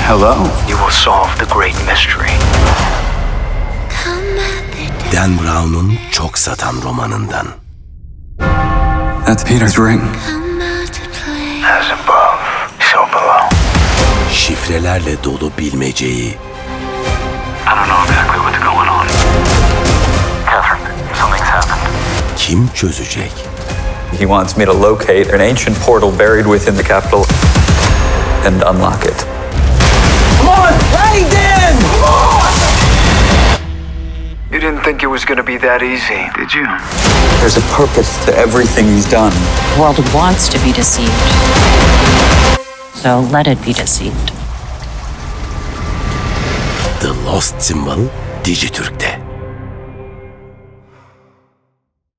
Hello. You will solve the great mystery. Dan Brown'un çok satan romanından. That's Peter's ring. As above, so below. Şifrelerle dolu bilmeceyi. I don't know exactly what's going on. Catherine, something's happened. Kim çözecek? He wants me to locate an ancient portal buried within the capital and unlock it. Come on! Hey, Dan! Come on! You didn't think it was gonna be that easy, did you? There's a purpose to everything he's done. The world wants to be deceived. So let it be deceived. The Lost Symbol Dijitürk'te.